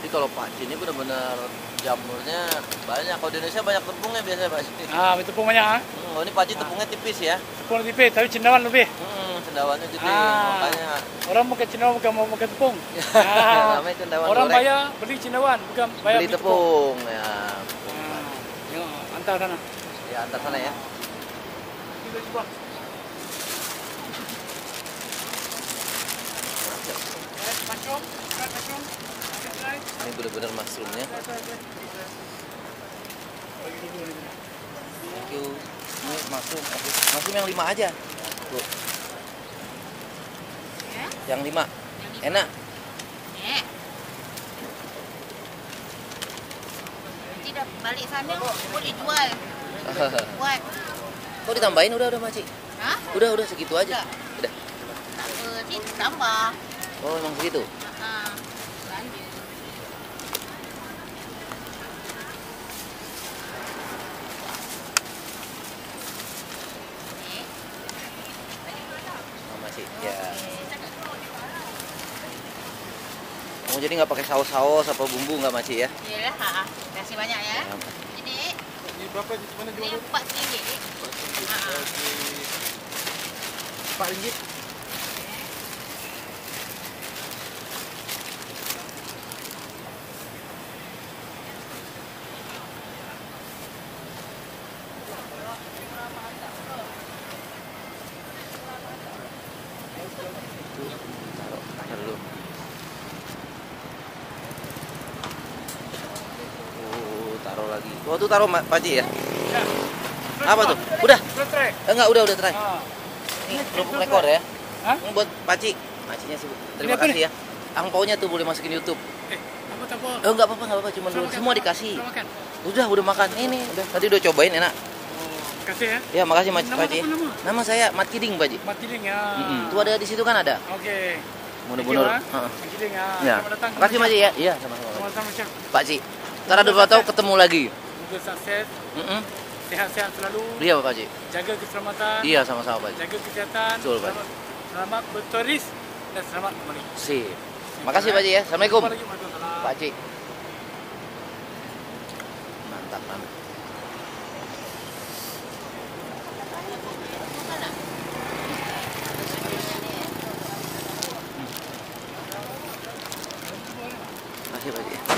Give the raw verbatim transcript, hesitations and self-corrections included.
Jadi kalau Pakcik ini benar-benar jamurnya banyak. Kalau di Indonesia banyak tepungnya biasanya Pak. Ah, tepung banyak. Ah. Hmm, oh ini Pakcik tepungnya tipis ya? Tepung tipis, tapi cendawan lebih. Hmm, cendawannya gede, Ah, makanya. orang makan cendawan bukan mau makan tepung. Ah, Namanya cendawan orang goreng. bayar beli cendawan, bukan bayar Beli beli tepung, ya. Ah, tengok, antar sana. Ya antar sana ya. Kita coba. Eh, macam, macam. Ini benar-benar mushroomnya. Thank you. Ini mushroom, mushroom yang lima aja. Tuh. Yang lima. Enak. Tidak balik sana boleh jual. Buat. Kok ditambahin udah udah Makcik? Hah? Udah udah segitu aja. Udah. Tak apa, ni tambah. Oh emang segitu. Ha. Belanja. Oh, masih. Ya. Kamu jadi nggak pakai saus-saus apa bumbu nggak Makcik ya? Yalah, ha. Terima kasih banyak ya. Ya. Jadi, Ini berapa di mana ni jual? empat ringgit. Pak ringgit. Taruh, taruh dulu. Oh, taruh lagi. Oh, tuh taruh Ma- Pakcik ya? Ya. Apa tuh? Udah? Sudah try. Eh, enggak, udah, udah try. Ah. Ini kerupuk rekor ya? Hah? Ini buat Pakcik. Pakciknya sih. Terima Ini apa kasih ya. Angpaunya tuh boleh masukin YouTube. Eh, apa tak apa? Oh, enggak apa-apa, enggak apa-apa. Cuma dulu Sudah semua makan? dikasih. Sudah makan? Udah, udah makan. Ini, udah. Tadi udah cobain enak. Oh, kasih ya. Ya, makasih Mak- Nama Pakcik. apa nama? Nama saya Mat Kiding, Pakcik. Mat Kiling ya. Mm-mm. Tuh ada di situ kan ada. Oke. Bener-bener. Thank you, ah. Heeh. Mat Kiling ya. Ya. Selamat datang. Makasih Pakcik ya. Iya, sama-sama. Sama-sama Syah. Pakcik. Ntar ada dua tahu ketemu lagi. Semoga sukses, Mm-mm. sehat-sehat selalu, Iya, Pakcik. jaga keselamatan, Iya, sama-sama Pakcik. jaga kesehatan, Betul, Pak. selamat, selamat berturis dan selamat kembali. Sip. Makasih Pakcik ya. Assalamualaikum. Jumpa lagi, Waalaikumsalam. Pakcik. Mantap, mantap. Makasih Pakcik.